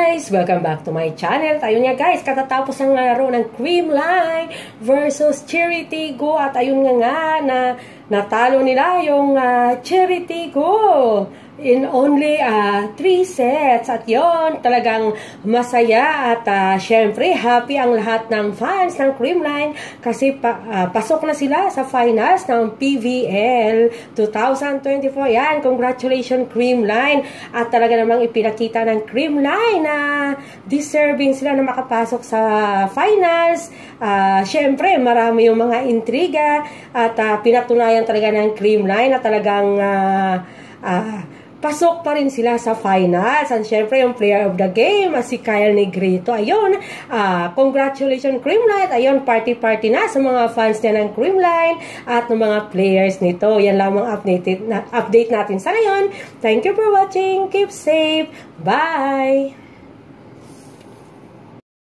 guys! Welcome back to my channel. Ayun nga guys, katatapos ng laro ng Creamline versus Charity Go. At ayun nga na natalo nila yung Charity Go in only 3 sets. At yon, talagang masaya at syempre happy ang lahat ng fans ng Creamline kasi pasok na sila sa finals ng PVL 2024. Yan, congratulations Creamline. At talaga namang ipinakita ng Creamline na deserving sila na makapasok sa finals. Syempre marami yung mga intriga at pinatunayan talaga ng Creamline na talagang pasok pa rin sila sa finals. And syempre, yung player of the game, si Kyle Negrito. Ayun, congratulations Creamline. Ayun, party-party na sa mga fans niya ng Creamline at ng mga players nito. Yan lamang update natin sa ngayon. Thank you for watching. Keep safe. Bye!